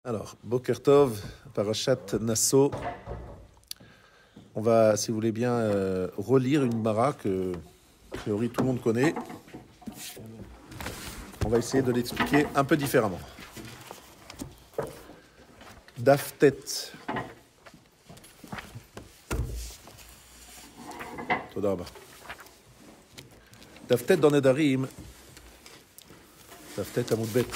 Alors, Boker Tov, Parashat Nasso. On va, si vous voulez bien, relire une Mara que, a priori, tout le monde connaît. On va essayer de l'expliquer un peu différemment. Daftet. Todarba. Daftet dans Nedarim. Daftet Amoudbet.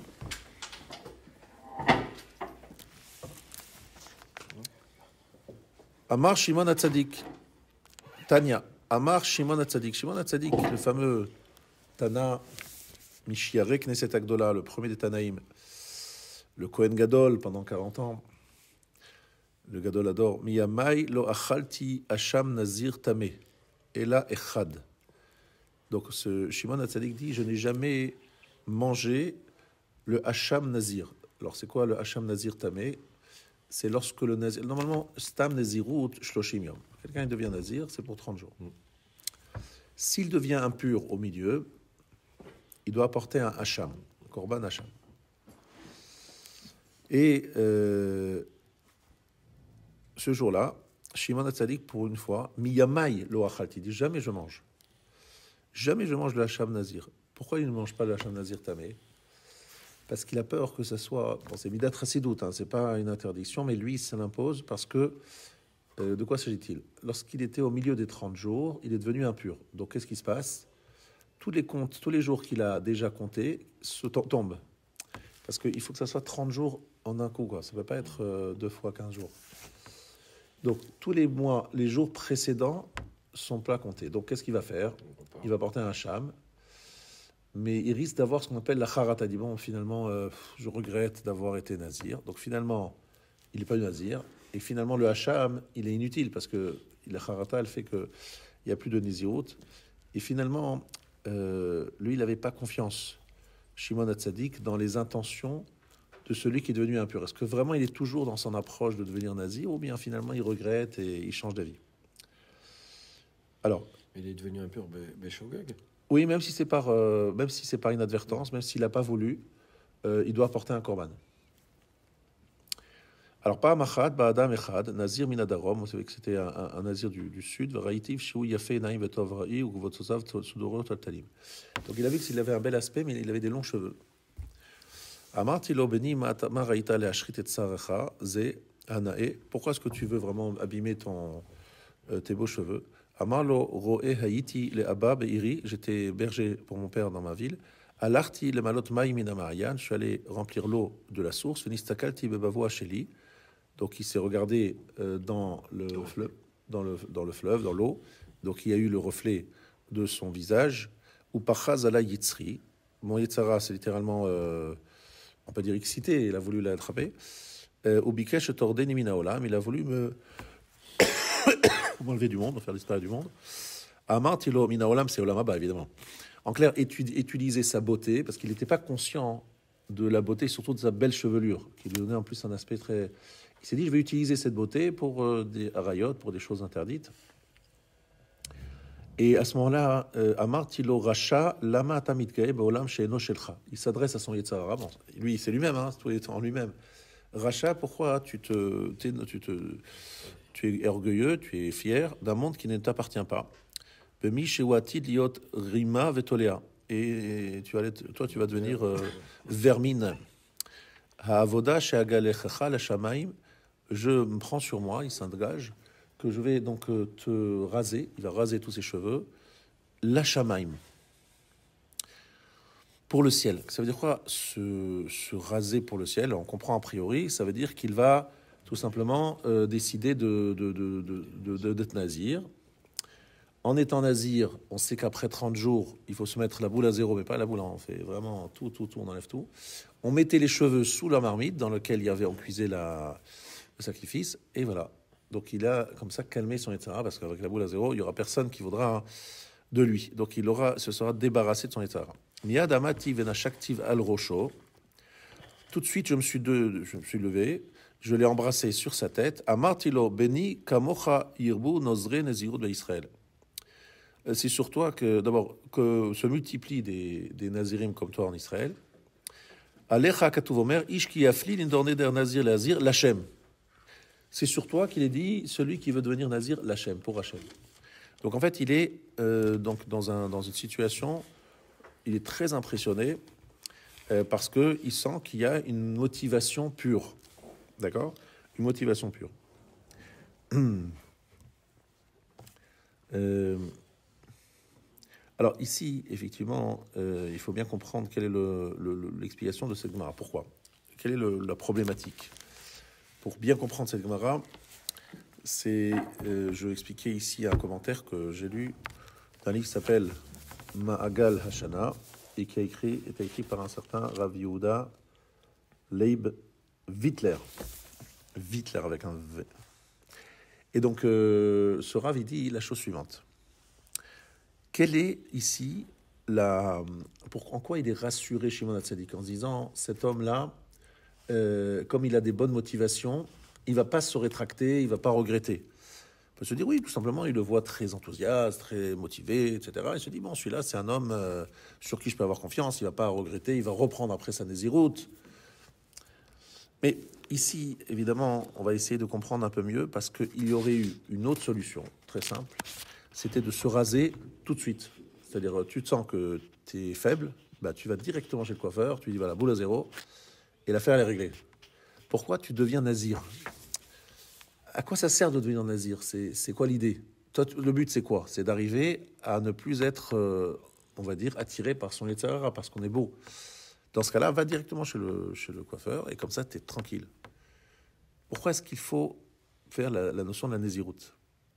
Amar Shimon Hatzadik. Tanya. Amar Shimon Hatzadik. Shimon Hatzadik, le fameux Tana Mishiare Knesset Agdola, le premier des Tanaïm. Le Kohen Gadol pendant 40 ans. Le Gadol adore. Miyamai lo achalti Hasham Nazir Tame. Ela Echad. Donc ce Shimon Hatzadik dit, je n'ai jamais mangé le Hasham Nazir. Alors c'est quoi le Hasham Nazir Tame? C'est lorsque le nazir... Normalement, Stam Nazirut Shloshim Yom. Quelqu'un devient nazir, c'est pour 30 jours. S'il devient impur au milieu, il doit apporter un Hasham, un Korban Hasham. Et ce jour-là, Shimon Hatzadik, pour une fois, Miyamai lo achalti, dit jamais je mange. Jamais je mange le Hasham Nazir. Pourquoi il ne mange pas le Hasham Nazir Tamé? Parce qu'il a peur que ça soit... Bon, c'est Midat Chassidout, hein, c'est pas une interdiction, mais lui, ça l'impose parce que... de quoi s'agit-il? Lorsqu'il était au milieu des 30 jours, il est devenu impur. Donc, qu'est-ce qui se passe? Tous les jours qu'il a déjà comptés tombent. Parce qu'il faut que ça soit 30 jours en un coup, quoi. Ça ne peut pas être 2 fois 15 jours. Donc, tous les mois, les jours précédents sont pas comptés. Donc, qu'est-ce qu'il va faire? Il va porter un Hasham. Mais il risque d'avoir ce qu'on appelle la charata. Il dit, bon, finalement, je regrette d'avoir été nazir. Donc finalement, il n'est pas nazir. Et finalement, le hacham, il est inutile parce que la charata, elle fait qu'il n'y a plus de nazirut. Et finalement, lui, il n'avait pas confiance, Shimon Hatzadik, dans les intentions de celui qui est devenu impur. Est-ce que vraiment il est toujours dans son approche de devenir nazir ou bien finalement il regrette et il change d'avis? Alors, il est devenu impur, Béchogag. Oui, même si c'est par inadvertance, même s'il n'a pas voulu, il doit apporter un korban. Alors, pas Machad, Ba'adam Echad, Nazir Minadarom, vous savez que c'était un nazir du sud, Raïtiv, Shiou Yafé, Naïm, Vetov Ra'i, ou Votsosav, Tsudoro, Taltalim. Donc, il a vu qu'il avait un bel aspect, mais il avait des longs cheveux. Amartilo Beni, Maraïta, Le Ashrit et Tsarecha, Ze, Anae. Pourquoi est-ce que tu veux vraiment abîmer tes beaux cheveux? Amarlo roe haïti le abba beiri, j'étais berger pour mon père dans ma ville. Alarti le malot maïmina marian, je suis allé remplir l'eau de la source. Fenistakalti bebavo acheli, donc il s'est regardé dans le fleuve, dans l'eau. Donc il y a eu le reflet de son visage. Ou pachaz ala yitzri, mon yitzara, c'est littéralement, on peut dire excité, il a voulu l'attraper. Ou bikesh tordeni mina olam, il a voulu m'enlever du monde, me faire disparaître du monde. Amar tilo mina olam, c'est olam haba, évidemment. En clair, utiliser sa beauté, parce qu'il n'était pas conscient de la beauté, surtout de sa belle chevelure, qui lui donnait en plus un aspect très... Il s'est dit, je vais utiliser cette beauté pour des arayot, pour des choses interdites. Et à ce moment-là, Amar tilo racha lama tamitkae beolam she'eno shelcha. Il s'adresse à son yetzara. Bon, lui, c'est lui-même, hein, tout est en lui-même. Racha, pourquoi tu es orgueilleux, tu es fier d'un monde qui ne t'appartient pas. Rima vetolea. Et toi, tu vas devenir vermine. Ha'avoda she'agalechacha l'shamaim. Je me prends sur moi, il s'engage, que je vais donc te raser. Il va raser tous ses cheveux. L'shamaim. Pour le ciel. Ça veut dire quoi, se raser pour le ciel? On comprend a priori, ça veut dire qu'il va tout simplement décider d'être nazir. En étant nazir, on sait qu'après 30 jours, il faut se mettre la boule à zéro, mais pas la boule, on fait vraiment tout, on enlève tout. On mettait les cheveux sous la marmite dans laquelle on cuisait le sacrifice, et voilà. Donc il a comme ça calmé son état, parce qu'avec la boule à zéro, il n'y aura personne qui voudra de lui. Donc se sera débarrassé de son état. Miyad amati venashaktiv al rosho. Tout de suite, je me suis levé, je l'ai embrassé sur sa tête. Amartilo beni kamocha yirbu nozre nezirut be'Israël. C'est sur toi que, d'abord, que se multiplient des nazirim comme toi en Israël. Alecha katuv omer, ish ki yafli l'indorne der nazir l'azir l'Hachem. C'est sur toi qu'il est dit, celui qui veut devenir nazir l'Hachem, pour Hachem. Donc en fait, il est donc dans une situation, il est très impressionné parce qu'il sent qu'il y a une motivation pure. D'accord? Une motivation pure. Alors ici, effectivement, il faut bien comprendre quelle est l'explication de cette Gemara. Pourquoi? Quelle est la problématique? Pour bien comprendre cette Gemara, je vais expliquer ici un commentaire que j'ai lu d'un livre qui s'appelle Ma'agal Hashana et qui été écrit par un certain Rav Yehuda Leib Wittler. Wittler avec un V. Et donc, ce Rav, il dit la chose suivante. Quelle est ici en quoi il est rassuré Shimon HaTzadik en se disant, cet homme-là, comme il a des bonnes motivations, il ne va pas se rétracter, il ne va pas regretter. On peut se dire, oui, tout simplement, il le voit très enthousiaste, très motivé, etc. Il se dit, bon, celui-là, c'est un homme sur qui je peux avoir confiance, il ne va pas regretter, il va reprendre après sa Néziroute. Mais ici, évidemment, on va essayer de comprendre un peu mieux parce qu'il y aurait eu une autre solution, très simple, c'était de se raser tout de suite. C'est-à-dire, tu te sens que tu es faible, bah, tu vas directement chez le coiffeur, tu lui dis, voilà, boule à zéro, et l'affaire, elle est réglée. Pourquoi tu deviens nazir? À quoi ça sert de devenir nazir? C'est quoi l'idée? Toi, le but, c'est quoi? C'est d'arriver à ne plus être, on va dire, attiré par son Yetzirah, parce qu'on est beau. Dans ce cas-là, va directement chez le coiffeur, et comme ça, tu es tranquille. Pourquoi est-ce qu'il faut faire la notion de la naziroute?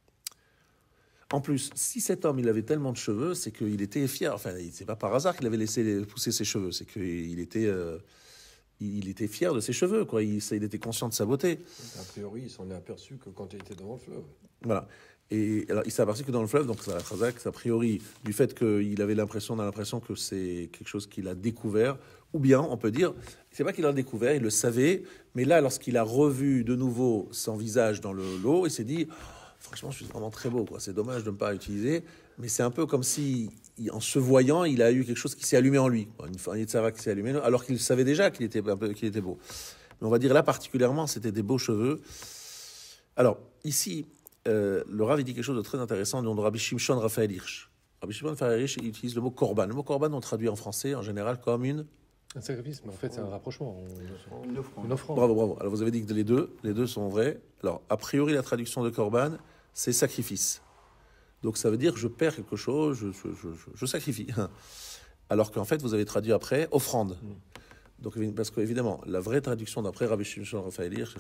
En plus, si cet homme, il avait tellement de cheveux, c'est qu'il était fier. Enfin, c'est pas par hasard qu'il avait laissé pousser ses cheveux. C'est qu'il était, il était fier de ses cheveux, quoi. Il était conscient de sa beauté. A priori, il s'en est aperçu que quand il était dans le fleuve. Voilà. Et alors, il s'est aperçu que dans le fleuve, donc ça a priori, du fait qu'il avait l'impression que c'est quelque chose qu'il a découvert, ou bien, on peut dire, c'est pas qu'il l'a découvert, il le savait, mais là, lorsqu'il a revu de nouveau son visage dans l'eau, il s'est dit... Franchement, je suis vraiment très beau, quoi. C'est dommage de ne pas utiliser, mais c'est un peu comme si, en se voyant, il a eu quelque chose qui s'est allumé en lui, une Yetzirah qui s'est allumée, alors qu'il savait déjà qu'il était beau. Mais on va dire là particulièrement, c'était des beaux cheveux. Alors ici, le Rav dit quelque chose de très intéressant, du nom de Rabbi Shimshon Raphaël Hirsch. Rabbi Shimshon Raphaël Hirsch, il utilise le mot korban. Le mot korban, on traduit en français en général comme un sacrifice, mais en fait, c'est un rapprochement. Une offrande. Bravo. Alors, vous avez dit que les deux sont vrais. Alors, a priori, la traduction de korban, c'est sacrifice. Donc, ça veut dire je perds quelque chose, je sacrifie. Alors qu'en fait, vous avez traduit après offrande. Donc, parce qu'évidemment, la vraie traduction d'après Rabbi Shimshon Raphaël Hirsch,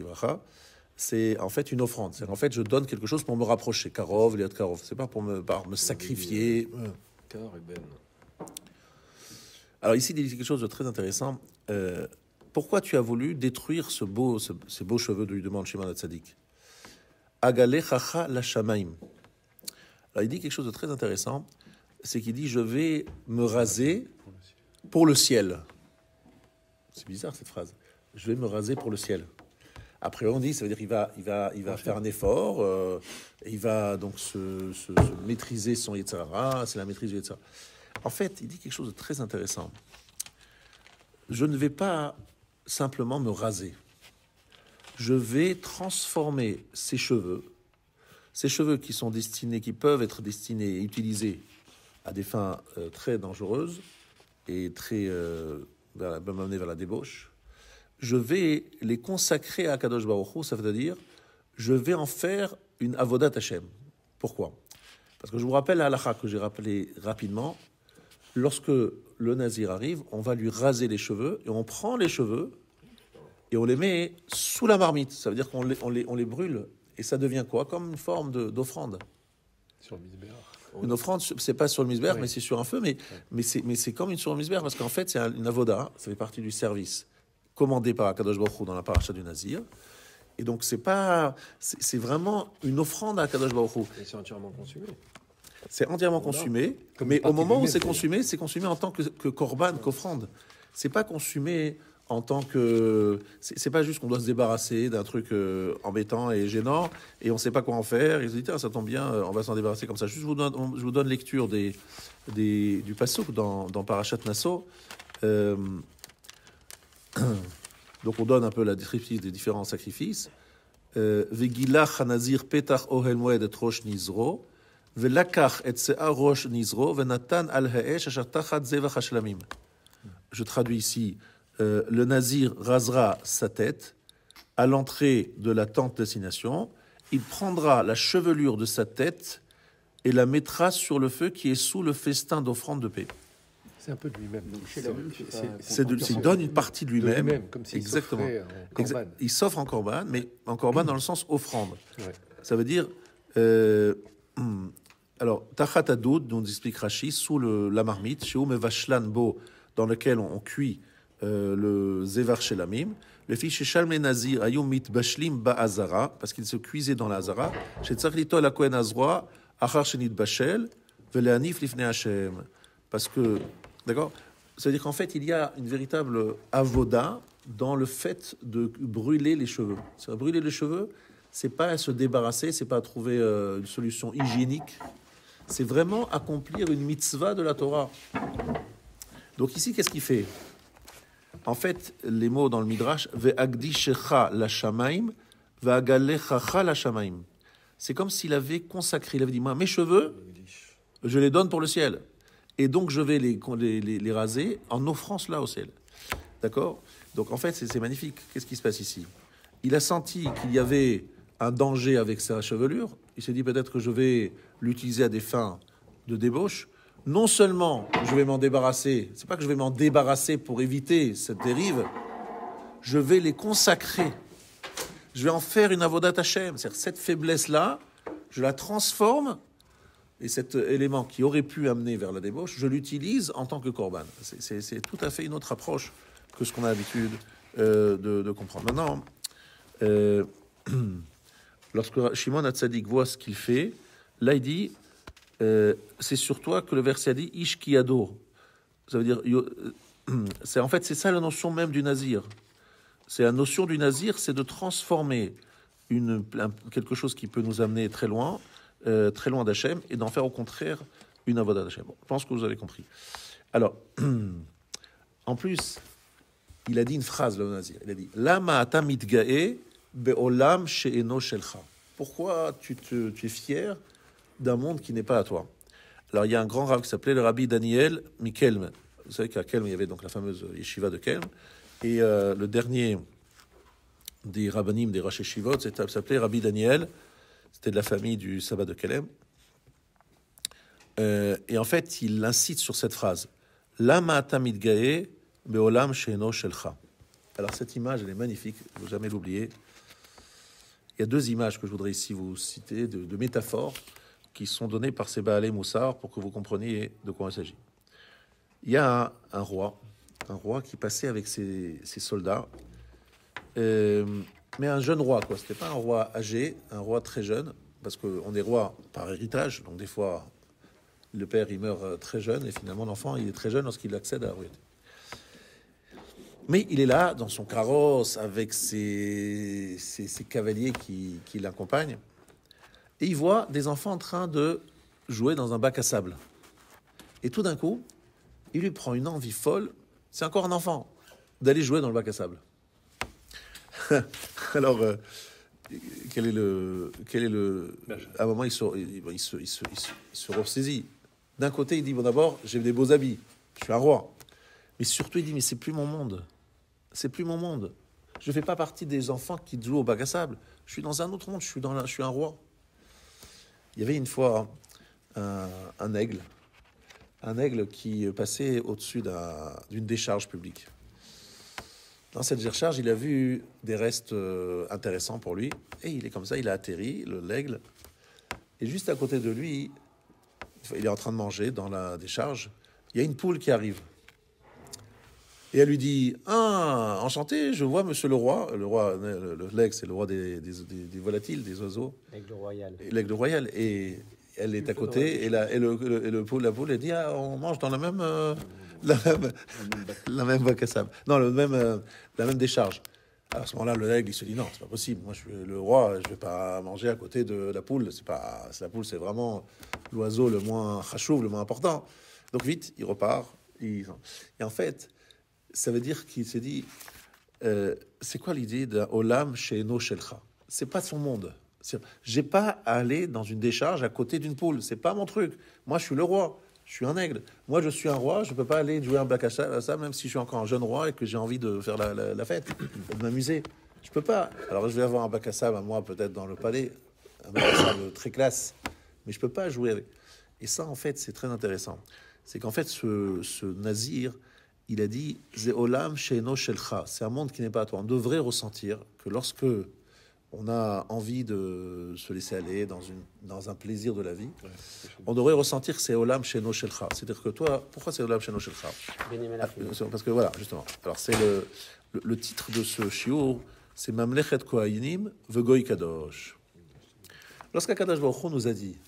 c'est en fait une offrande. C'est en fait, je donne quelque chose pour me rapprocher. Karov, liat karov. C'est pas pour me sacrifier. Car et ben. Alors ici, il dit quelque chose de très intéressant. Pourquoi tu as voulu détruire ces beaux cheveux, lui demande Shimon HaTzadik. Agale chacha la shamaim. Alors il dit quelque chose de très intéressant, c'est qu'il dit je vais me raser pour le ciel. C'est bizarre cette phrase. Je vais me raser pour le ciel. Après on dit, ça veut dire il va faire un effort, il va donc se maîtriser son Yetzirah, c'est la maîtrise du Yetzirah. En fait, il dit quelque chose de très intéressant. Je ne vais pas simplement me raser. Je vais transformer ces cheveux qui peuvent être destinés et utilisés à des fins très dangereuses et très m'amener vers la débauche. Je vais les consacrer à Kadosh Baruch Hu, ça veut dire je vais en faire une avodat Hashem. Pourquoi? Parce que je vous rappelle la halakha que j'ai rappelé rapidement. Lorsque le nazir arrive, on va lui raser les cheveux et on prend les cheveux et on les met sous la marmite. Ça veut dire qu'on les brûle et ça devient quoi? Comme une forme d'offrande. Sur le misbéach. Une offrande, c'est pas sur le misbéach, mais c'est sur un feu, mais c'est comme une sur le misbéach parce qu'en fait c'est une avoda, ça fait partie du service commandé par Akadosh Baruch Hu dans la paracha du nazir. Et donc c'est vraiment une offrande à Akadosh Baruch Hu. Et c'est entièrement consumé. C'est entièrement consumé, mais au moment où c'est consumé en tant que korban, qu'offrande. C'est pas consumé en tant que... C'est pas juste qu'on doit se débarrasser d'un truc embêtant et gênant, et on sait pas quoi en faire. Ils se disent, ça tombe bien, on va s'en débarrasser comme ça. Juste, je vous donne lecture du pasuk dans Parashat Nasso. Donc on donne un peu la description des différents sacrifices. Vegilach hanazir petach ohel moed et rosh nizro, velakach et sea rosh nizro, venatan al haesh asher tachat zevach hashlamim. Je traduis ici, le nazir rasera sa tête à l'entrée de la tente d'assignation. Il prendra la chevelure de sa tête et la mettra sur le feu qui est sous le festin d'offrande de paix. C'est un peu de lui-même. Il donne une partie de lui-même. Comme s'il exactement. En corban. Il s'offre en corban, mais en corban dans le sens offrande. Ouais. Ça veut dire... alors, tachat adoud, nous explique Rashi, sous la marmite, chez Vashlan Bo, dans lequel on cuit le zevar shelamim. Le fils chez Shalmé Nazir, ayum mit bashlim ba'azara, parce qu'il se cuisait dans la azara. Chez Tzachlito la Kohen Azroa, achar shenit bashel, veleanif lifnei Hashem. Parce que, d'accord, c'est-à-dire qu'en fait, il y a une véritable avoda dans le fait de brûler les cheveux. Brûler les cheveux, c'est pas se débarrasser, c'est pas trouver une solution hygiénique. C'est vraiment accomplir une mitzvah de la Torah. Donc ici, qu'est-ce qu'il fait? En fait, les mots dans le Midrash, ve'agdishecha la shamaim, ve'agalechacha la shamaim. C'est comme s'il avait consacré, il avait dit, moi, mes cheveux, je les donne pour le ciel. Et donc, je vais les raser en offrant cela au ciel. D'accord? Donc, en fait, c'est magnifique. Qu'est-ce qui se passe ici? Il a senti qu'il y avait un danger avec sa chevelure. Il s'est dit, peut-être que je vais l'utiliser à des fins de débauche. Non seulement je vais m'en débarrasser, c'est pas que je vais m'en débarrasser pour éviter cette dérive, je vais les consacrer. Je vais en faire une avodat Hashem. C'est-à-dire cette faiblesse-là, je la transforme, et cet élément qui aurait pu amener vers la débauche, je l'utilise en tant que korban. C'est tout à fait une autre approche que ce qu'on a l'habitude de comprendre. Maintenant, lorsque Shimon HaTzadik voit ce qu'il fait, là il dit, c'est sur toi que le verset a dit Ish ki ado. Ça veut dire, en fait, c'est ça la notion même du nazir. C'est la notion du nazir, c'est de transformer quelque chose qui peut nous amener très loin d'Hachem, et d'en faire au contraire une avodah d'Hachem. Bon, je pense que vous avez compris. Alors, en plus, il a dit une phrase, le nazir. Il a dit Lama ata mitgae be'olam she'eno shelcha. Pourquoi tu es fier d'un monde qui n'est pas à toi? Alors, il y a un grand rabbin qui s'appelait le rabbi Daniel Mikelm. Vous savez qu'à Kelm, il y avait donc la fameuse yeshiva de Kelm. Et le dernier des rabbanim, des Rosh Yeshivot, s'appelait Rabbi Daniel. C'était de la famille du sabbat de Kelm. Et en fait, il incite sur cette phrase Lama ata mitgae be'olam she'eno shelcha. Alors, cette image, elle est magnifique, il ne faut jamais l'oublier. Il y a deux images que je voudrais ici vous citer, de métaphores, qui sont données par ces Baalei Moussar pour que vous compreniez de quoi il s'agit. Il y a un roi qui passait avec ses soldats, mais un jeune roi, quoi. C'était pas un roi âgé, un roi très jeune, parce qu'on est roi par héritage, donc des fois le père il meurt très jeune et finalement l'enfant il est très jeune lorsqu'il accède à la royauté. Mais il est là dans son carrosse avec ses cavaliers qui l'accompagnent. Et il voit des enfants en train de jouer dans un bac à sable. Et tout d'un coup, il lui prend une envie folle, c'est encore un enfant, d'aller jouer dans le bac à sable. Alors, quel est le à un moment, il se ressaisit. D'un côté, il dit, bon d'abord, j'ai des beaux habits, je suis un roi. Mais surtout, il dit, mais c'est plus mon monde. C'est plus mon monde. Je ne fais pas partie des enfants qui jouent au bac à sable. Je suis dans un autre monde, je suis un roi. Il y avait une fois un aigle qui passait au-dessus d'une décharge publique. Dans cette décharge, il a vu des restes intéressants pour lui, et il est comme ça, il a atterri, l'aigle, et juste à côté de lui, il est en train de manger dans la décharge, il y a une poule qui arrive. Et elle lui dit « Ah, enchanté, je vois monsieur le roi. » L'aigle, c'est le roi des volatiles, des oiseaux. L'aigle royal. L'aigle royal. Et elle est à côté, et la poule, elle dit « Ah, on mange dans la même bac à sable. Non, la même décharge. » Alors, à ce moment-là, l'aigle, il se dit « Non, c'est pas possible. Moi, je suis le roi, je vais pas manger à côté de la poule. La poule, c'est vraiment l'oiseau le moins chachouv, le moins important. » Donc, vite, il repart. Et en fait... ça veut dire qu'il s'est dit, C'est quoi l'idée d'un olam she'eno shelcha? C'est pas son monde. J'ai pas à aller dans une décharge à côté d'une poule. C'est pas mon truc. Moi, je suis le roi. Je suis un aigle. Moi, je suis un roi. Je peux pas aller jouer un bac à ça, même si je suis encore un jeune roi et que j'ai envie de faire la fête, de m'amuser. Je peux pas. Alors, je vais avoir un bac à sable, moi, peut-être dans le palais, un bac à sable très classe, mais je peux pas jouer avec. Et ça, en fait, c'est très intéressant. C'est qu'en fait, ce nazir, il a dit Zeolam she'eno shelcha. C'est un monde qui n'est pas à toi. On devrait ressentir que lorsque on a envie de se laisser aller dans un plaisir de la vie, on devrait ressentir que c'est Olam she'eno shelcha. C'est-à-dire que toi, pourquoi c'est Olam she'eno shelcha? Parce que voilà, justement. Alors, c'est le titre de ce shiur, c'est Mamlechet Kohanim Vegoy Kadosh. Lorsqu'Akadosh Baruch Hu nous a dit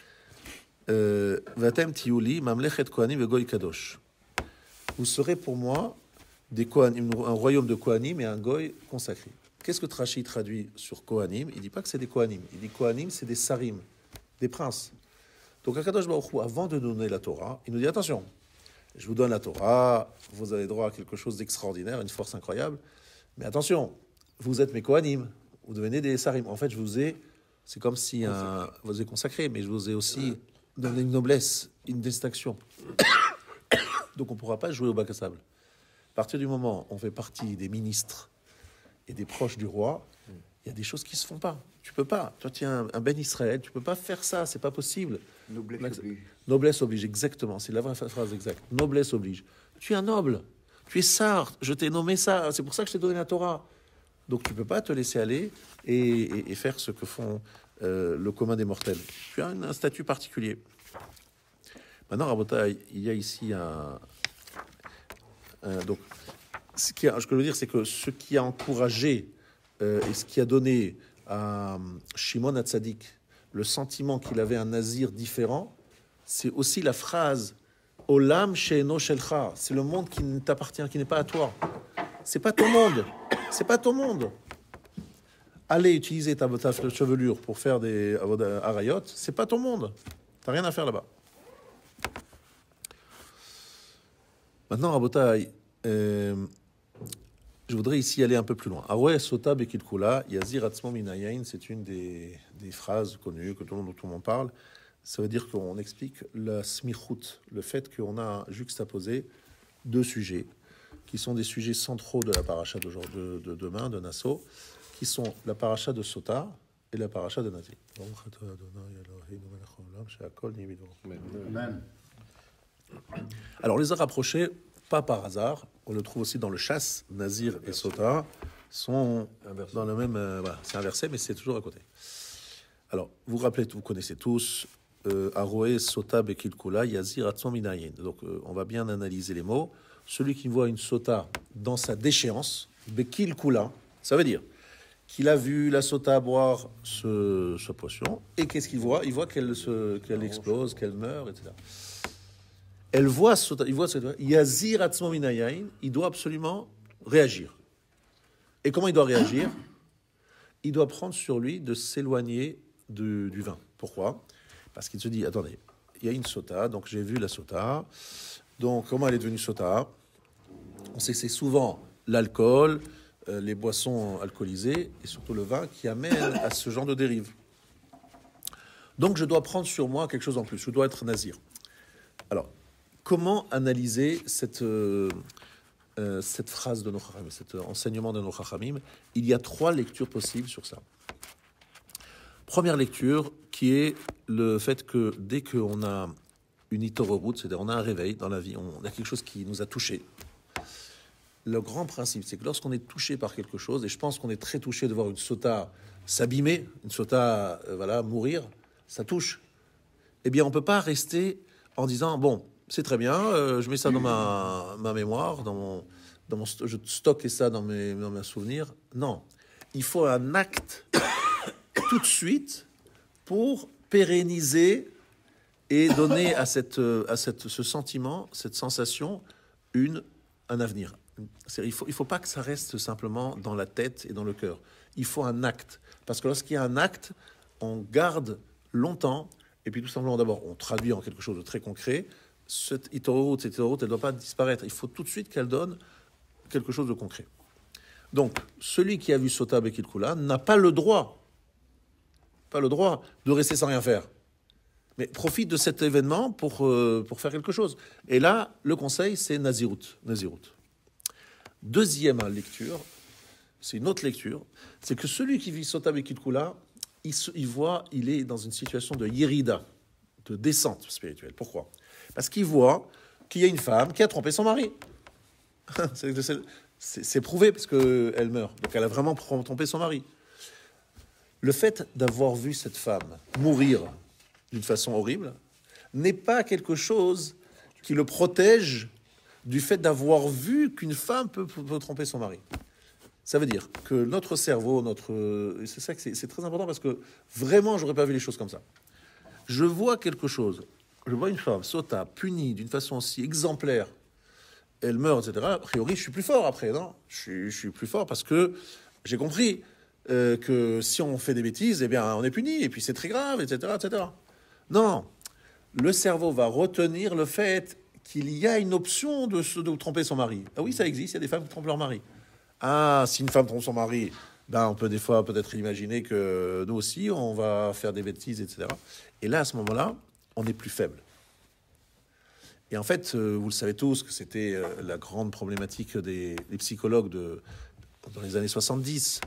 Vatem Tiyuli Mamlechet Kohanim Vegoy Kadosh, vous serez pour moi des Kohanim, un royaume de Kohanim et un Goy consacré. Qu'est-ce que Trashi traduit sur Kohanim? Il dit pas que c'est des Kohanim. Il dit Kohanim, c'est des Sarim, des princes. Donc Akadosh Baruch Hu, avant de nous donner la Torah, il nous dit attention, je vous donne la Torah, vous avez droit à quelque chose d'extraordinaire, une force incroyable, mais attention, vous êtes mes Kohanim, vous devenez des Sarim. En fait, c'est comme si vous êtes consacré, mais je vous ai aussi donné une noblesse, une distinction. Donc on ne pourra pas jouer au bac à sable. À partir du moment où on fait partie des ministres et des proches du roi, il y a des choses qui ne se font pas. Tu peux pas. Toi, tu es un Ben Israël, tu peux pas faire ça, c'est pas possible. Noblesse oblige. Noblesse oblige, exactement. C'est la vraie phrase exacte. Noblesse oblige. Tu es un noble. Tu es sar. Je t'ai nommé ça. C'est pour ça que je t'ai donné la Torah. Donc tu peux pas te laisser aller et faire ce que font le commun des mortels. Tu as un statut particulier. Maintenant, Rabotai, il y a ici donc, ce que je veux dire, c'est que ce qui a encouragé et ce qui a donné à Shimon HaTzadik le sentiment qu'il avait un nazir différent, c'est aussi la phrase Olam she'eno shelcha. C'est le monde qui ne t'appartient, qui n'est pas à toi. C'est pas ton monde. C'est pas ton monde. Aller utiliser ta chevelure pour faire des harayot, c'est pas ton monde. T'as rien à faire là-bas. Maintenant, Rabotai, je voudrais ici aller un peu plus loin. Aroe sota bekil kula, yazir atzmo minayain, c'est une des phrases connues que tout le monde parle. Ça veut dire qu'on explique la smichut, le fait qu'on a juxtaposé deux sujets qui sont des sujets centraux de la paracha de demain, de Nassau, qui sont la paracha de Sota et la paracha de Nazir. Amen. Alors, on les a rapprochés, pas par hasard. On le trouve aussi dans le chasse. Nazir et Sota sont dans le même... voilà, c'est inversé, mais c'est toujours à côté. Alors, vous connaissez tous Aroé, Sota, Bekil Kula, Yazir, Atzon, Minayin. Donc, on va bien analyser les mots. Celui qui voit une Sota dans sa déchéance, Bekil Kula, ça veut dire qu'il a vu la Sota boire ce potion, et qu'est-ce qu'il voit? Il voit qu'elle explose, qu'elle meurt, etc. Il voit Yazir Atzmo Minayain, il doit absolument réagir. Et comment il doit réagir? Il doit prendre sur lui de s'éloigner du vin. Pourquoi? Parce qu'il se dit, attendez, il y a une Sota, donc j'ai vu la Sota, donc comment elle est devenue Sota? On sait que c'est souvent l'alcool, les boissons alcoolisées, et surtout le vin, qui amènent à ce genre de dérive. Donc je dois prendre sur moi quelque chose en plus, je dois être nazir. Alors, comment analyser cette phrase de nos Chachamim, cet enseignement de nos Chachamim? Il y a 3 lectures possibles sur ça. Première lecture, qui est le fait que dès qu'on a une itororoute, c'est-à-dire on a un réveil dans la vie, on a quelque chose qui nous a touchés. Le grand principe, c'est que lorsqu'on est touché par quelque chose, et je pense qu'on est très touché de voir une Sota s'abîmer, une Sota mourir, ça touche. Eh bien, on ne peut pas rester en disant, bon, c'est très bien, je mets ça dans ma mémoire, je stocke ça dans mes souvenirs. Non, il faut un acte tout de suite pour pérenniser et donner à ce sentiment, cette sensation, un avenir. Il faut pas que ça reste simplement dans la tête et dans le cœur. Il faut un acte. Parce que lorsqu'il y a un acte, on garde longtemps, et puis tout simplement, d'abord, on traduit en quelque chose de très concret. Cette itororoute, elle ne doit pas disparaître. Il faut tout de suite qu'elle donne quelque chose de concret. Donc, celui qui a vu Sota Bekil Kula n'a pas le droit de rester sans rien faire. Mais profite de cet événement pour faire quelque chose. Et là, le conseil, c'est Nazirut. Deuxième lecture, c'est une autre lecture, c'est que celui qui vit Sota Bekil Kula, il est dans une situation de Yerida, de descente spirituelle. Pourquoi ? Parce qu'il voit qu'il y a une femme qui a trompé son mari. C'est prouvé parce qu'elle meurt. Donc elle a vraiment trompé son mari. Le fait d'avoir vu cette femme mourir d'une façon horrible n'est pas quelque chose qui le protège du fait d'avoir vu qu'une femme peut tromper son mari. Ça veut dire que notre cerveau, c'est ça que c'est très important parce que vraiment, j'aurais pas vu les choses comme ça. Je vois quelque chose, je vois une femme Sota punie d'une façon aussi exemplaire, elle meurt, etc. A priori, je suis plus fort après, non ? Je suis plus fort parce que j'ai compris que si on fait des bêtises, eh bien, on est puni et puis c'est très grave, etc., etc. Non, le cerveau va retenir le fait qu'il y a une option de tromper son mari. Ah oui, ça existe, il y a des femmes qui trompent leur mari. Ah, si une femme trompe son mari, ben on peut des fois peut-être imaginer que nous aussi, on va faire des bêtises, etc. Et là, à ce moment-là, on est plus faible. Et en fait, vous le savez tous, que c'était la grande problématique des psychologues dans les années 70.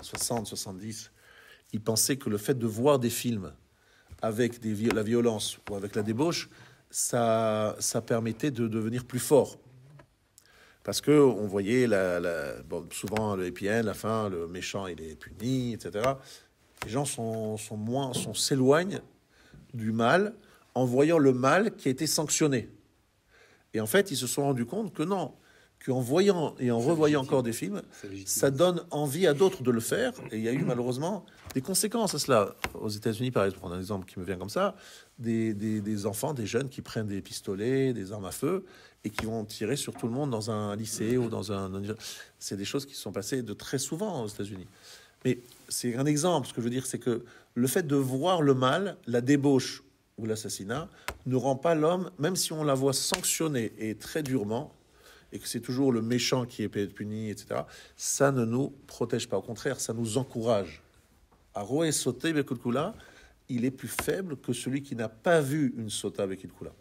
Ils pensaient que le fait de voir des films avec la violence ou avec la débauche, ça permettait de devenir plus fort. Parce qu'on voyait souvent le happy end, la fin, le méchant il est puni, etc. Les gens s'éloignent du mal en voyant le mal qui a été sanctionné. Et en fait, ils se sont rendus compte que non, qu'en voyant et en revoyant encore des films, ça donne envie à d'autres de le faire. Et il y a eu malheureusement des conséquences à cela. Aux États-Unis, par exemple, on a un exemple qui me vient comme ça, des enfants, des jeunes qui prennent des pistolets, des armes à feu, et qui vont tirer sur tout le monde dans un lycée ou dans un... C'est des choses qui se sont passées de très souvent aux États-Unis. Mais c'est un exemple. Ce que je veux dire, c'est que le fait de voir le mal, la débauche ou l'assassinat, ne rend pas l'homme, même si on la voit sanctionnée et très durement, et que c'est toujours le méchant qui est puni, etc., ça ne nous protège pas. Au contraire, ça nous encourage. À Roé Soté Bekulkula, il est plus faible que celui qui n'a pas vu une Sota Bekulkula.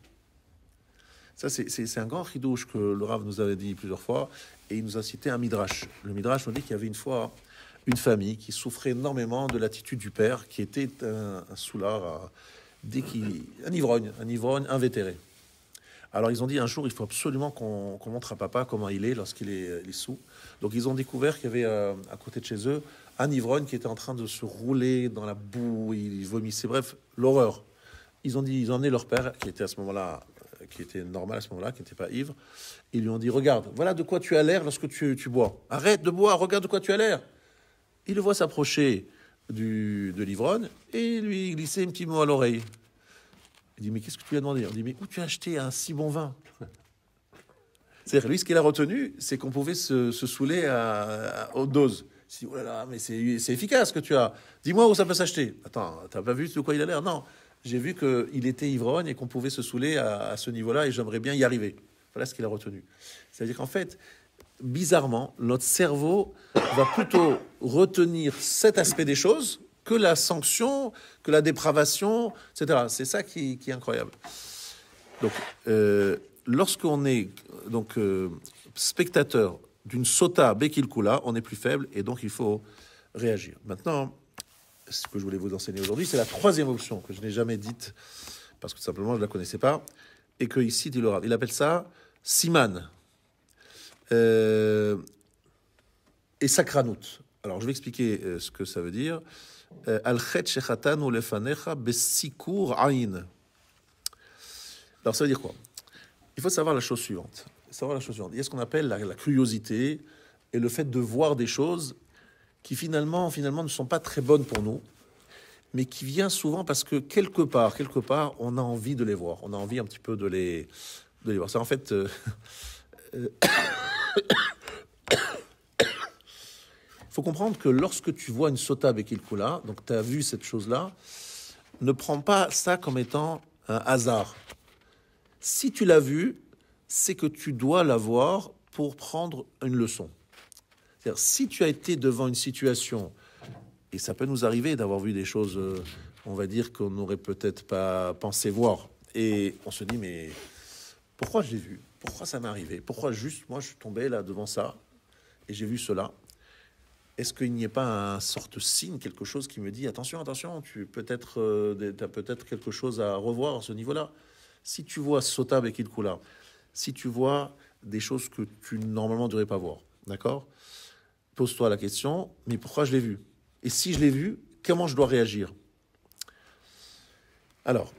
Ça, c'est un grand chidouche que le Rav nous avait dit plusieurs fois, et il nous a cité un midrash. Le midrash nous dit qu'il y avait une fois une famille qui souffrait énormément de l'attitude du père, qui était un soulard, un ivrogne invétéré. Alors ils ont dit un jour, il faut absolument qu'on montre à papa comment il est lorsqu'il est sous. Donc ils ont découvert qu'il y avait à côté de chez eux un ivrogne qui était en train de se rouler dans la boue, il vomissait, bref, l'horreur. Ils ont emmené leur père, qui était à ce moment-là, qui était normal à ce moment-là, qui n'était pas ivre. Ils lui ont dit, regarde, voilà de quoi tu as l'air lorsque tu bois. Arrête de boire, regarde de quoi tu as l'air. Il le voit s'approcher de l'ivrogne et lui glisser un petit mot à l'oreille. Il dit, mais qu'est-ce que tu lui as demandé? On dit, mais où tu as acheté un si bon vin? C'est-à-dire, lui, ce qu'il a retenu, c'est qu'on pouvait se saouler à haute dose. Il dit, oh là là, mais c'est efficace que tu as. Dis-moi où ça peut s'acheter. Attends, t'as pas vu de quoi il a l'air? Non, j'ai vu qu'il était ivrogne et qu'on pouvait se saouler à ce niveau-là et j'aimerais bien y arriver. Voilà ce qu'il a retenu. C'est-à-dire qu'en fait, bizarrement, notre cerveau va plutôt retenir cet aspect des choses que la sanction, que la dépravation, etc. C'est ça qui est incroyable. Donc, lorsqu'on est spectateur d'une sota bekilkula, on est plus faible et donc il faut réagir. Maintenant, ce que je voulais vous enseigner aujourd'hui, c'est la troisième option que je n'ai jamais dite parce que simplement je ne la connaissais pas et que ici dit le Rav. Il appelle ça siman et sakranut. Alors je vais expliquer ce que ça veut dire. Al-chet shechatanu lefanecha besikur ayin. Alors ça veut dire quoi? Il faut savoir la chose suivante. Il y a ce qu'on appelle la curiosité et le fait de voir des choses qui finalement ne sont pas très bonnes pour nous, mais qui vient souvent parce que quelque part, on a envie de les voir. On a envie un petit peu de les voir. C'est en fait... Il faut comprendre que lorsque tu vois une sota bekilkula, donc tu as vu cette chose-là, ne prends pas ça comme étant un hasard. Si tu l'as vu, c'est que tu dois la voir pour prendre une leçon. C'est-à-dire, si tu as été devant une situation, et ça peut nous arriver d'avoir vu des choses, on va dire, qu'on n'aurait peut-être pas pensé voir, et on se dit, mais pourquoi je l'ai vu? Pourquoi ça m'est arrivé? Pourquoi juste, moi, je suis tombé là devant ça, et j'ai vu cela? Est-ce qu'il n'y a pas un sorte de signe, quelque chose qui me dit, attention, attention, tu as peut-être quelque chose à revoir à ce niveau-là? Si tu vois Sota Bekil Kula, si tu vois des choses que tu normalement ne devrais pas voir, d'accord? Pose-toi la question, mais pourquoi je l'ai vu? Et si je l'ai vu, comment je dois réagir? Alors,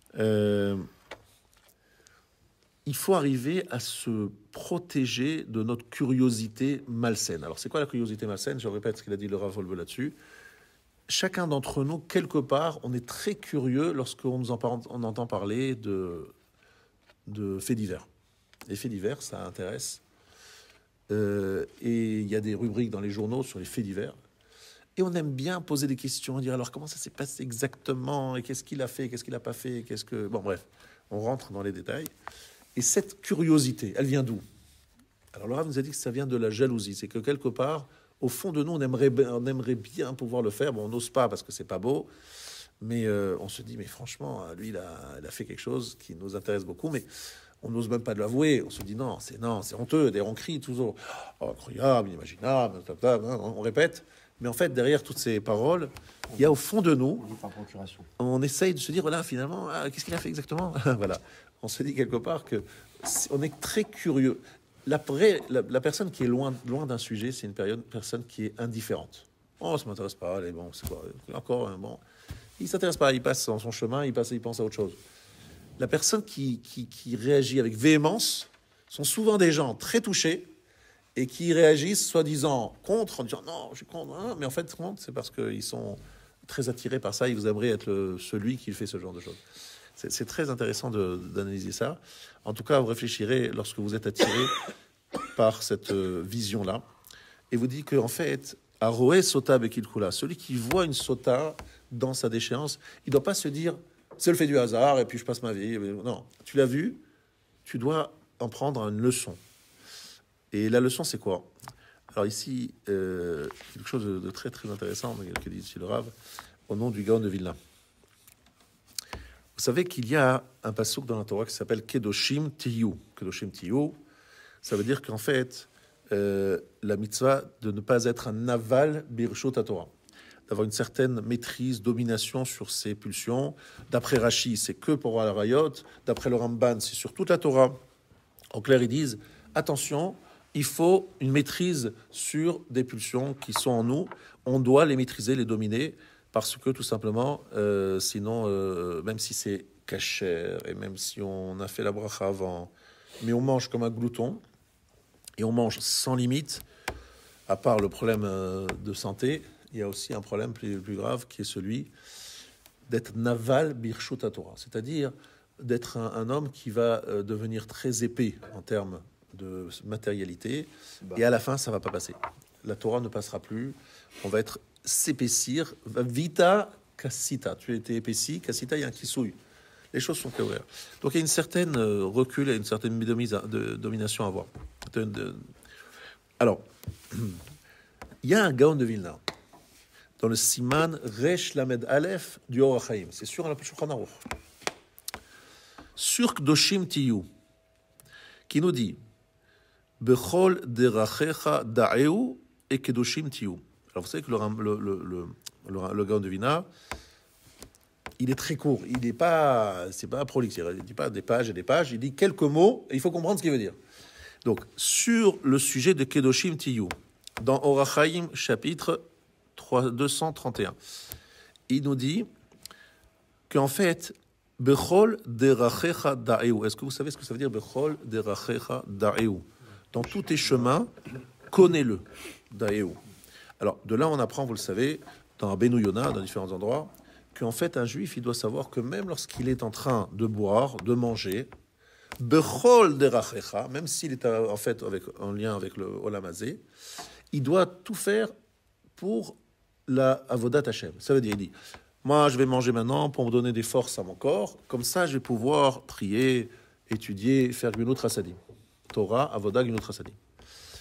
il faut arriver à se protéger de notre curiosité malsaine. Alors, c'est quoi la curiosité malsaine? Je répète ce qu'il a dit le Rav Wolbe là-dessus. Chacun d'entre nous, quelque part, on est très curieux lorsqu'on on entend parler de faits divers. Les faits divers, ça intéresse. Et il y a des rubriques dans les journaux sur les faits divers. Et on aime bien poser des questions, dire alors comment ça s'est passé exactement, et qu'est-ce qu'il a fait, qu'est-ce qu'il n'a pas fait, qu'est-ce que... Bon, bref, on rentre dans les détails. Et cette curiosité, elle vient d'où? Alors le Rav nous a dit que ça vient de la jalousie. C'est que quelque part, au fond de nous, on aimerait bien pouvoir le faire. Bon, on n'ose pas parce que c'est pas beau. Mais on se dit, mais franchement, lui, il a fait quelque chose qui nous intéresse beaucoup. Mais on n'ose même pas de l'avouer. On se dit, non, c'est honteux. D'ailleurs, on crie toujours, oh, incroyable, inimaginable, on répète. Mais en fait, derrière toutes ces paroles, il y a au fond de nous, on essaye de se dire, voilà, finalement, qu'est-ce qu'il a fait exactement? Voilà. On se dit quelque part que on est très curieux. La personne qui est loin d'un sujet, c'est une personne qui est indifférente. Oh, ça m'intéresse pas. Allez, bon, c'est quoi? Encore un bon. Il s'intéresse pas. Il passe dans son chemin. Il pense à autre chose. La personne qui réagit avec véhémence sont souvent des gens très touchés et qui réagissent soi-disant contre, en disant non, je suis contre. Hein, mais en fait, c'est parce qu'ils sont très attirés par ça. Ils vous aimeraient être celui qui fait ce genre de choses. C'est très intéressant d'analyser ça. En tout cas, vous réfléchirez lorsque vous êtes attiré par cette vision-là. Et vous dites qu'en fait, Aroé Sota Bekil Kula, celui qui voit une Sota dans sa déchéance, il ne doit pas se dire c'est le fait du hasard et puis je passe ma vie. Non, tu l'as vu, tu dois en prendre une leçon. Et la leçon, c'est quoi? Alors ici, quelque chose de très très intéressant que dit ici le Rav, au nom du Gaon de Vilna. Vous savez qu'il y a un passouk dans la Torah qui s'appelle Kedoshim Tiyu. Kedoshim Tiyu, ça veut dire qu'en fait, la mitzvah de ne pas être un aval birshot à Torah, d'avoir une certaine maîtrise, domination sur ses pulsions. D'après Rashi, c'est que pour la Rayot. D'après le Ramban, c'est sur toute la Torah. En clair, ils disent attention, il faut une maîtrise sur des pulsions qui sont en nous. On doit les maîtriser, les dominer. Parce que tout simplement, sinon, même si c'est kasher, et même si on a fait la bracha avant, mais on mange comme un glouton, et on mange sans limite, à part le problème de santé, il y a aussi un problème plus grave qui est celui d'être naval birshut Torah, c'est-à-dire d'être un homme qui va devenir très épais en termes de matérialité, et à la fin, ça ne va pas passer. La Torah ne passera plus, on va s'épaissir, vita kassita. Tu as été épaissi, kassita, il y a un kissouille. Les choses sont claires. Donc il y a une certaine recul et une certaine domination à avoir. Alors, il y a un Gaon de Vilna dans le Siman Resh Lamed Aleph du Or HaChaim. C'est sur la Shulchan Aruch. Sur Kdoshim Tiyu, qui nous dit Bechol derachecha da'eu et Kedoshim Tiyu. Alors vous savez que le Gaon de Vilna, il est très court. C'est pas prolixe. Il ne dit pas des pages et des pages. Il dit quelques mots et il faut comprendre ce qu'il veut dire. Donc, sur le sujet de Kedoshim Tiyu, dans Or HaChaim, chapitre 231, il nous dit qu'en fait, Bechol derachecha da'eu. Est-ce que vous savez ce que ça veut dire Bechol derachecha da'eu? Dans tous tes chemins, connais-le. Da'eu. Alors, de là, on apprend, vous le savez, dans Benu Yona, dans différents endroits, qu'en fait, un juif, il doit savoir que même lorsqu'il est en train de boire, de manger, Bechol derachecha, même s'il est en fait en lien avec le Olam Hazé, il doit tout faire pour la Avodat Hashem. Ça veut dire, il dit, moi, je vais manger maintenant pour me donner des forces à mon corps, comme ça, je vais pouvoir prier, étudier, faire Gunot Rasadim. Torah, Avodah, Gunot Rasadim.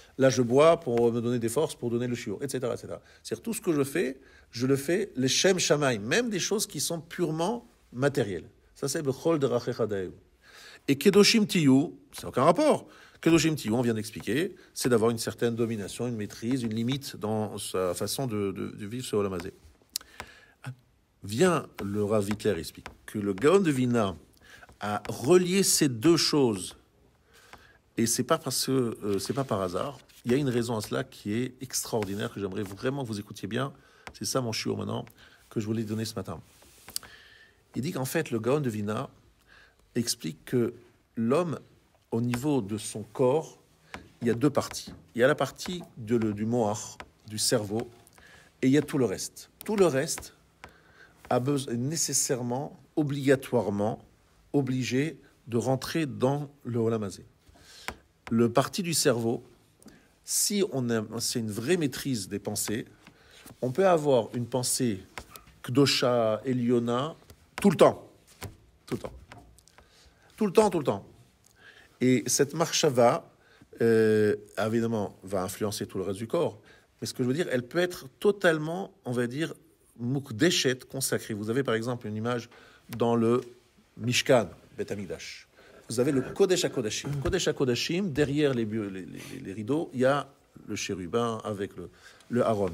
Là, je bois pour me donner des forces, pour donner le shiur, etc., etc. C'est-à-dire, tout ce que je le fais, les shem shamaim, même des choses qui sont purement matérielles. Ça, c'est bechol derachecha daeu. Et kedoshim tiyu, c'est aucun rapport. Kedoshim tiyu, on vient d'expliquer, c'est d'avoir une certaine domination, une maîtrise, une limite dans sa façon de vivre ce olam hazé. Vient le Rav Hitler explique que le Gaon de Vilna a relié ces deux choses. Et c'est pas parce que c'est pas par hasard. Il y a une raison à cela qui est extraordinaire, que j'aimerais vraiment que vous écoutiez bien. C'est ça mon shiur maintenant, que je voulais donner ce matin. Il dit qu'en fait, le Gaon de Vilna explique que l'homme, au niveau de son corps, il y a deux parties. Il y a la partie du moach, du cerveau, et il y a tout le reste. Tout le reste a besoin, nécessairement, obligatoirement, obligé de rentrer dans le olam hazé. Le parti du cerveau, si c'est une vraie maîtrise des pensées, on peut avoir une pensée kdosha, eliona, tout le temps. Tout le temps. Tout le temps, tout le temps. Et cette marshava, évidemment, va influencer tout le reste du corps. Mais ce que je veux dire, elle peut être totalement, on va dire, mukdeshet, consacrée. Vous avez par exemple une image dans le Mishkan, Bet Hamikdash. Vous avez le Kodesh HaKodashim. Kodesh HaKodashim, derrière les rideaux, il y a le chérubin avec le Aaron.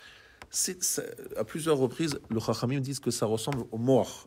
À plusieurs reprises, le Chachamim disent que ça ressemble au mort,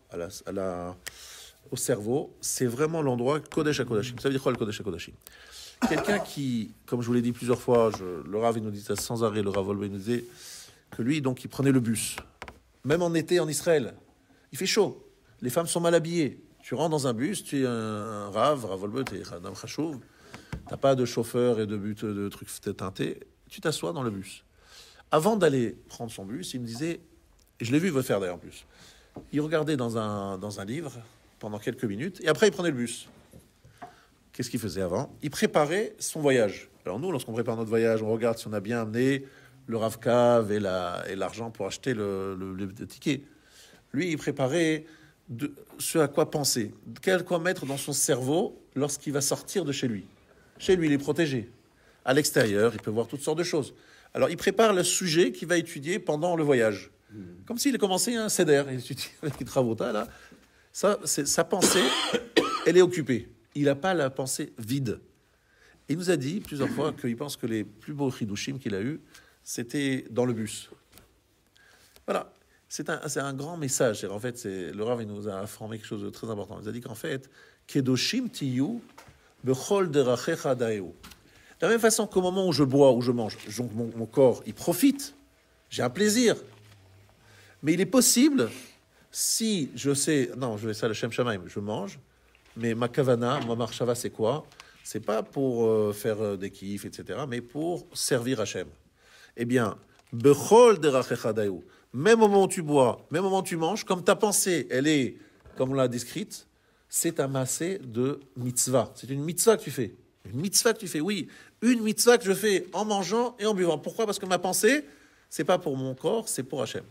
au cerveau. C'est vraiment l'endroit Kodesh HaKodashim. Ça veut dire quoi le Kodesh HaKodashim? Quelqu'un qui, comme je vous l'ai dit plusieurs fois, le Rav il nous dit ça sans arrêt, le Rav Wolbe nous disait que lui, donc, il prenait le bus. Même en été en Israël, il fait chaud. Les femmes sont mal habillées. Tu rentres dans un bus, tu es un Rav Wolbe, tu es un Adam Chachouv, tu n'as pas de chauffeur et de trucs teintés, tu t'assois dans le bus. Avant d'aller prendre son bus, il me disait, et je l'ai vu le faire d'ailleurs en plus, il regardait dans un livre pendant quelques minutes, et après il prenait le bus. Qu'est-ce qu'il faisait avant? Il préparait son voyage. Alors nous, lorsqu'on prépare notre voyage, on regarde si on a bien amené le Rav-Kav et l'argent pour acheter le ticket. Lui, il préparait ce à quoi penser, quoi mettre dans son cerveau lorsqu'il va sortir de chez lui. Chez lui, il est protégé. À l'extérieur, il peut voir toutes sortes de choses. Alors, il prépare le sujet qu'il va étudier pendant le voyage. Comme s'il commençait un seder. Il étudie avec les travaux là. Sa pensée, elle est occupée. Il n'a pas la pensée vide. Il nous a dit plusieurs fois qu'il pense que les plus beaux chidushim qu'il a eus, c'était dans le bus. Voilà. C'est un grand message. En fait, le Rav il nous a informé quelque chose de très important. Il nous a dit qu'en fait, Kedoshim tiyu bechol derachecha daeu. De la même façon qu'au moment où je bois, où je mange, mon corps, il profite. J'ai un plaisir. Mais il est possible, si je sais... Non, je vais ça le Shem Shamaim, je mange, mais ma kavana, ma marshava, c'est quoi? C'est pas pour faire des kiffs, etc., mais pour servir Hachem. Eh bien, bechol derachecha daeu. Même au moment où tu bois, même au moment où tu manges, comme ta pensée, elle est, comme on l'a décrite, c'est un massé de mitzvah. C'est une mitzvah que tu fais. Une mitzvah que tu fais, oui. Une mitzvah que je fais en mangeant et en buvant. Pourquoi? Parce que ma pensée, c'est pas pour mon corps, c'est pour Hachem.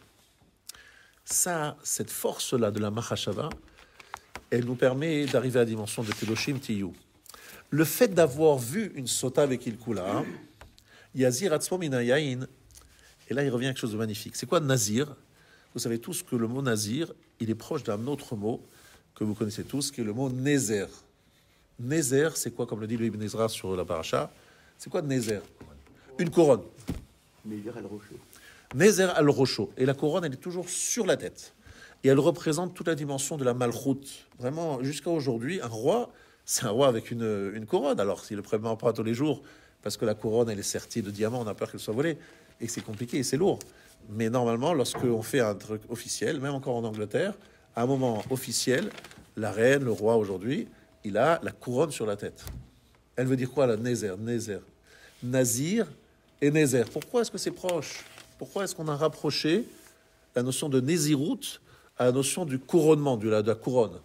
Ça, cette force-là de la Mahashava, elle nous permet d'arriver à la dimension de Kedoshim Tiyu. Le fait d'avoir vu une sota avec Ilkula, Yazir Atzmo Minayain, et là il revient à quelque chose de magnifique. C'est quoi Nazir? Vous savez tous que le mot Nazir, il est proche d'un autre mot que vous connaissez tous, qui est le mot Nézer. Nézer, c'est quoi, comme le dit le Ibn Ezra sur la paracha? C'est quoi Nézer? Une couronne. Nézer al-Rocho. Nézer al-Rocho. Et la couronne, elle est toujours sur la tête. Et elle représente toute la dimension de la malchoute. Vraiment, jusqu'à aujourd'hui, un roi, c'est un roi avec une couronne. Alors, s'il ne le prépare pas tous les jours, parce que la couronne, elle est sertie de diamants, on a peur qu'elle soit volée, et que c'est compliqué et c'est lourd. Mais normalement, lorsqu'on fait un truc officiel, même encore en Angleterre, à un moment officiel, la reine, le roi aujourd'hui, il a la couronne sur la tête. Elle veut dire quoi, la Nézer? Nézer. Nazir et Nézer. Pourquoi est-ce que c'est proche? Pourquoi est-ce qu'on a rapproché la notion de Nézirout à la notion du couronnement, de la couronne?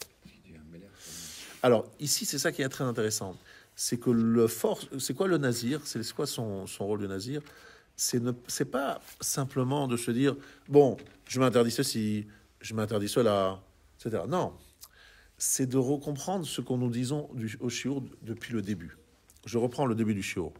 Alors, ici, c'est ça qui est très intéressant. C'est que c'est quoi le Nazir? C'est quoi son rôle de Nazir? C'est pas simplement de se dire, bon, je m'interdis ceci, je m'interdis cela, etc. Non. C'est de recomprendre ce qu'on nous disons au shiur depuis le début. Je reprends le début du shiur.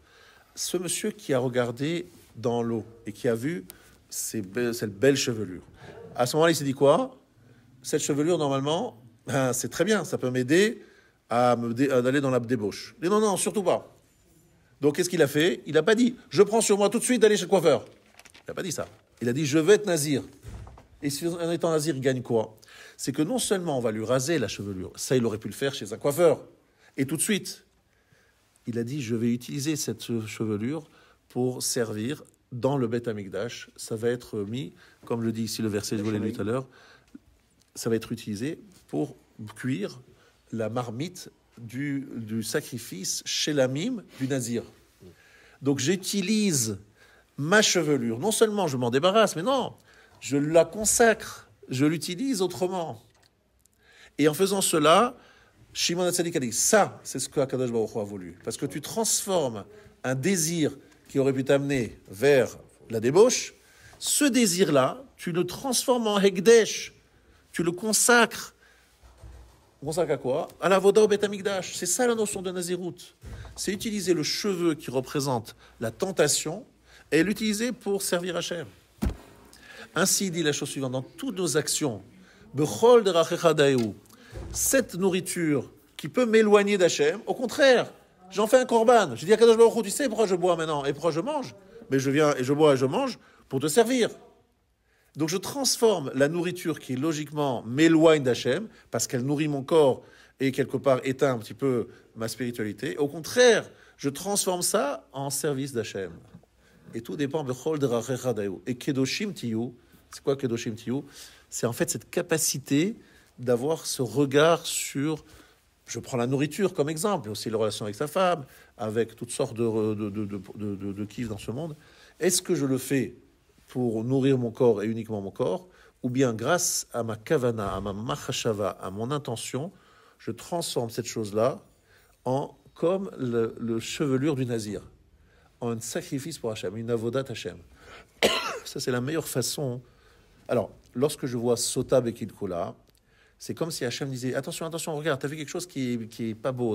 ce monsieur qui a regardé dans l'eau et qui a vu cette belle chevelure, à ce moment-là, il s'est dit quoi? Cette chevelure, normalement, c'est très bien, ça peut m'aider à d'aller dans la débauche. Il dit non, surtout pas. Donc, qu'est-ce qu'il a fait? Il n'a pas dit, je prends sur moi tout de suite d'aller chez le coiffeur. Il n'a pas dit ça. Il a dit, je vais être nazir. Et si en étant nazir, il gagne quoi? C'est que non seulement on va lui raser la chevelure, ça, il aurait pu le faire chez un coiffeur, et tout de suite, il a dit, je vais utiliser cette chevelure pour servir dans le Beth Amikdash. Ça va être mis, comme le dit ici le verset, je vous l'ai lu tout à l'heure, ça va être utilisé pour cuire la marmite du sacrifice chez la mime du nazir. Donc j'utilise ma chevelure. Non seulement je m'en débarrasse, mais non, je la consacre, je l'utilise autrement. Et en faisant cela, Shimon HaTzadik a dit, ça, c'est ce que Akadosh Baruch Hu a voulu. Parce que tu transformes un désir qui aurait pu t'amener vers la débauche, ce désir-là, tu le transformes en Hekdesh, tu le consacres. On consacre à quoi? À la Voda au Beth Amikdash. C'est ça la notion de Nazirout. C'est utiliser le cheveu qui représente la tentation et l'utiliser pour servir Hachem. Ainsi, il dit la chose suivante, dans toutes nos actions, Bechol derachecha daeu, cette nourriture qui peut m'éloigner d'Hachem, au contraire, j'en fais un korban. Je dis à Kadosh Baruch Hu, tu sais pourquoi je bois maintenant et pourquoi je mange? Mais je viens et je bois et je mange pour te servir. Donc je transforme la nourriture qui logiquement m'éloigne d'Hachem, parce qu'elle nourrit mon corps et quelque part éteint un petit peu ma spiritualité. Au contraire, je transforme ça en service d'Hachem. Et tout dépend de Chol Derachecha Dayu. Et Kedoshim Tiyu, c'est quoi Kedoshim Tiyu? C'est en fait cette capacité d'avoir ce regard sur, je prends la nourriture comme exemple, mais aussi les relations avec sa femme, avec toutes sortes de kiffs dans ce monde. Est-ce que je le fais pour nourrir mon corps et uniquement mon corps, ou bien grâce à ma kavana, à ma machashava, à mon intention, je transforme cette chose-là en comme le chevelure du nazir, en un sacrifice pour Hachem, une avodat Hachem. Ça, c'est la meilleure façon. Alors, lorsque je vois Sota Bekid Kula, c'est comme si Hachem disait, attention, regarde, tu as fait quelque chose qui est pas beau.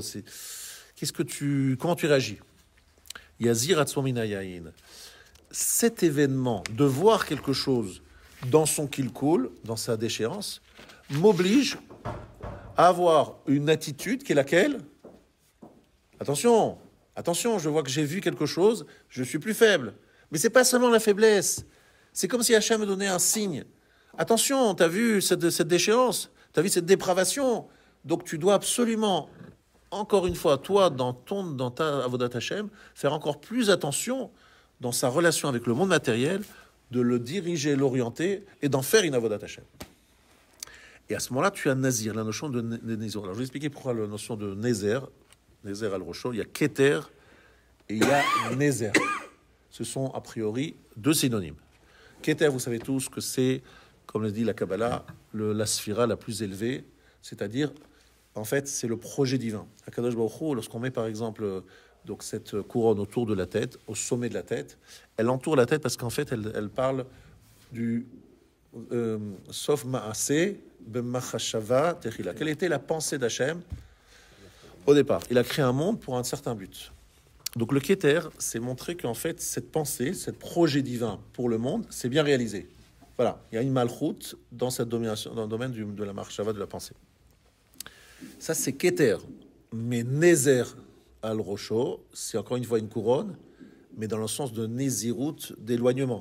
Comment tu réagis? Yazir Atzmomina Yahin. Cet événement, de voir quelque chose dans son kilkul, dans sa déchéance, m'oblige à avoir une attitude qui est laquelle? Attention, je vois que j'ai vu quelque chose, je suis plus faible. Mais c'est pas seulement la faiblesse. C'est comme si Hachem me donnait un signe. Attention, tu as vu cette déchéance, tu as vu cette dépravation. Donc tu dois absolument, encore une fois, toi, dans ta Avodat Hachem, faire encore plus attention dans sa relation avec le monde matériel, de le diriger, l'orienter et d'en faire une Avodat Hachem. Et à ce moment-là, tu as Nazir, la notion de Nézir. Alors je vais expliquer pourquoi la notion de Nézer al-Rosho, il y a Keter et il y a Nézer. Ce sont a priori deux synonymes. Keter, vous savez tous que c'est, comme le dit la Kabbalah, la sphira la plus élevée, c'est-à-dire, en fait, c'est le projet divin. À Kadosh Baruch Hu, lorsqu'on met par exemple donc cette couronne autour de la tête, au sommet de la tête, elle entoure la tête parce qu'en fait, elle parle du Sof Ma'aseh B'machashava Techila. Quelle était la pensée d'Hachem au départ? Il a créé un monde pour un certain but. Donc le Keter, c'est montrer qu'en fait, cette pensée, ce projet divin pour le monde, c'est bien réalisé. Voilà, il y a une malchoute dans cette domination, dans le domaine de la marchava, de la pensée. Ça, c'est Keter. Mais Nézer al-Rosho, c'est encore une fois une couronne, mais dans le sens de Nézirut, d'éloignement,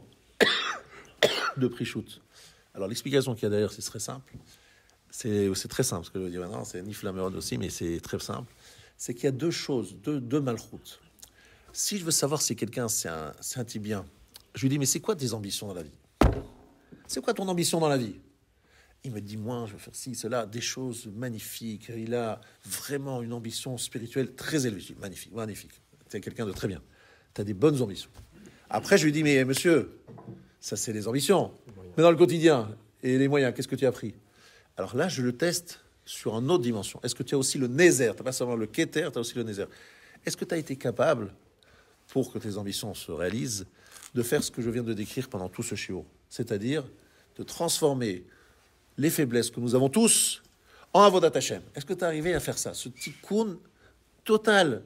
de Prichut. Alors l'explication qu'il y a derrière, c'est très simple. C'est très simple, ce que je veux dire maintenant, c'est Niflamerod aussi, mais c'est très simple. C'est qu'il y a deux choses, deux malchoutes. Si je veux savoir si quelqu'un c'est un tibien, je lui dis, mais c'est quoi tes ambitions dans la vie? C'est quoi ton ambition dans la vie? Il me dit, moi, je veux faire ci, cela, des choses magnifiques. Il a vraiment une ambition spirituelle très élevée. Je dis, magnifique. Tu es quelqu'un de très bien. Tu as des bonnes ambitions. Après, je lui dis, mais monsieur, ça c'est les ambitions. Mais dans le quotidien, et les moyens, qu'est-ce que tu as pris? Alors là, je le teste sur une autre dimension. Est-ce que tu as aussi le Nézer? Tu n'as pas seulement le Keter, tu as aussi le Nézer. Est-ce que tu as été capable, pour que tes ambitions se réalisent, de faire ce que je viens de décrire pendant tout ce shiur? C'est-à-dire de transformer les faiblesses que nous avons tous en Avodat Hashem. Est-ce que tu es arrivé à faire ça? Ce tikkun total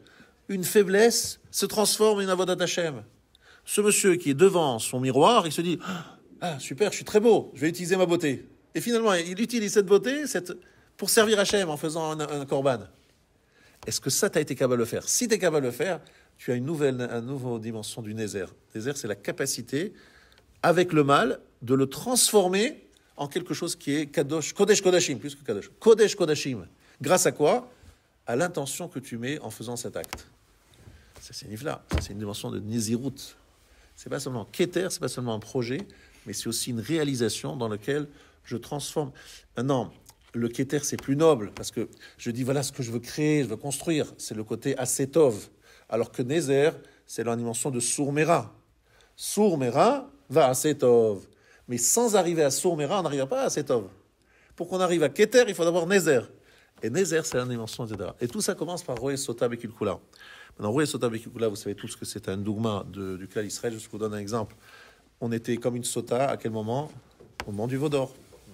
une faiblesse se transforme en avodat Hashem. Ce monsieur qui est devant son miroir, il se dit « Ah, super, je suis très beau, je vais utiliser ma beauté. » Et finalement, il utilise cette beauté pour servir Hashem en faisant un korban. Est-ce que ça, tu as été capable de le faire? Si tu es capable de le faire, tu as une nouvelle dimension du Nézer. Nézer, c'est la capacité, avec le mal, de le transformer en quelque chose qui est Kadosh, Kodesh Kodashim, plus que Kadosh. Kodesh Kodashim. Grâce à quoi? À l'intention que tu mets en faisant cet acte. Ça, c'est nifla. Ça, c'est une dimension de Nézirut. C'est pas seulement Keter, c'est pas seulement un projet, mais c'est aussi une réalisation dans laquelle je transforme. Maintenant, le Keter, c'est plus noble, parce que je dis, voilà ce que je veux créer, je veux construire. C'est le côté Asetov. Alors que Nézer, c'est la dimension de Sourmera. Sourmera va à Asetov. Mais sans arriver à Sourmera, on n'arrive pas à Asetov. Pour qu'on arrive à Keter, il faut d'abord Nézer. Et Nézer, c'est la dimension, etc. Et tout ça commence par Roé Sota Bekilkula. Maintenant, Roé Sota Bekilkula, vous savez tous que c'est un dougma du clan Israël. Je vous donne un exemple. On était comme une Sota, à quel moment? Au moment du Vaudor.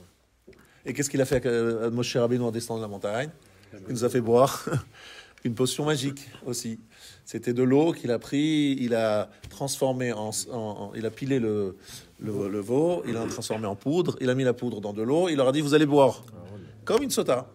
Et qu'est-ce qu'il a fait avec Moshe Rabbeinu en descendant de la montagne? Il nous a fait boire une potion magique aussi. C'était de l'eau qu'il a pris, il a transformé il a pilé le veau, il l'a transformé en poudre, il a mis la poudre dans de l'eau, il leur a dit, vous allez boire. Comme une Sota.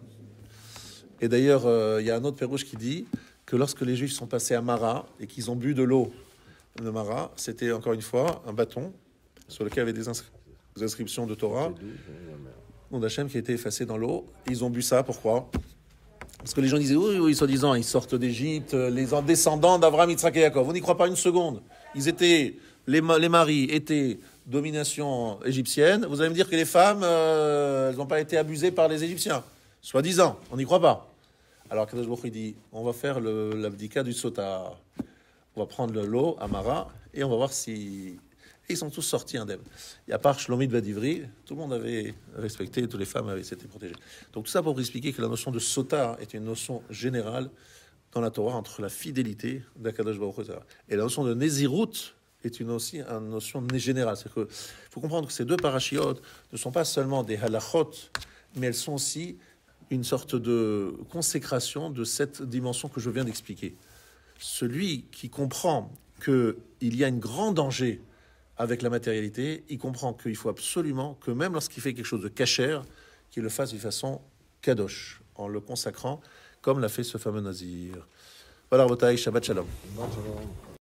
Et d'ailleurs, il y a un autre pérouche qui dit que lorsque les Juifs sont passés à Mara et qu'ils ont bu de l'eau de Mara, c'était encore une fois un bâton sur lequel il y avait des inscriptions de Torah, nom d'Hachem qui a été effacé dans l'eau. Ils ont bu ça, pourquoi? Parce que les gens disaient, oui, soi-disant, ils sortent d'Égypte, les descendants d'Abraham, Yitzhak et Yaakov. On n'y croit pas une seconde. Les maris étaient domination égyptienne. Vous allez me dire que les femmes, elles n'ont pas été abusées par les Égyptiens. Soi-disant, on n'y croit pas. Alors, Kadosh Baruch Hu dit, on va faire l'abdika du Sota. On va prendre l'eau à Mara et on va voir si... Et ils sont tous sortis indemnes. Et à part Shlomit Badivri, tout le monde avait respecté, toutes les femmes avaient été protégées. Donc tout ça pour expliquer que la notion de Sota est une notion générale dans la Torah entre la fidélité d'Akadosh Baruch Hu et la notion de Nézirut est aussi une notion générale. C'est-à-dire qu'il faut comprendre que ces deux parachiotes ne sont pas seulement des halachot, mais elles sont aussi une sorte de consécration de cette dimension que je viens d'expliquer. Celui qui comprend qu'il y a un grand danger avec la matérialité, il comprend qu'il faut absolument que même lorsqu'il fait quelque chose de cachère, qu'il le fasse de façon kadosh, en le consacrant, comme l'a fait ce fameux Nazir. Voilà, Rabotai, Shabbat Shalom.